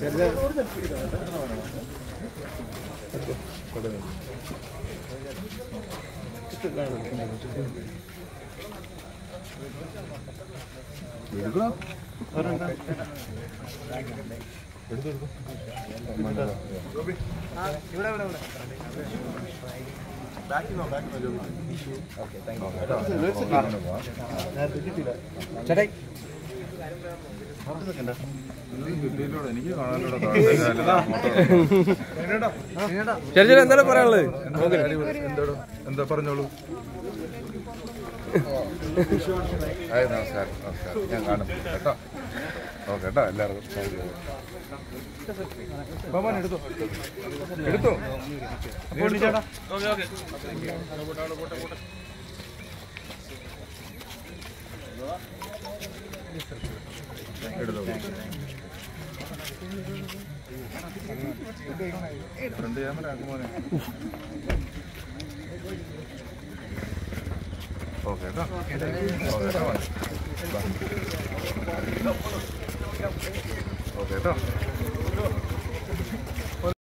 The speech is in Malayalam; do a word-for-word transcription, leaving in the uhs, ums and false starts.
ചേട്ടാ ചേച്ചി എന്തായാലും പറയാനുള്ളത് എന്താ പറഞ്ഞോളൂ. നമസ്കാരം നമസ്കാരം ഞാൻ കാണും കേട്ടോ. ഓക്കെ കേട്ടോ എല്ലാവർക്കും എടുത്തോ എടുത്തോ എടുത്തോ ഫ്രണ്ട് ക്യാമറ ആക്കുമോനെ. ഓക്കെ കേട്ടോ ഓക്കെ കേട്ടോ ഓക്കെ കേട്ടോ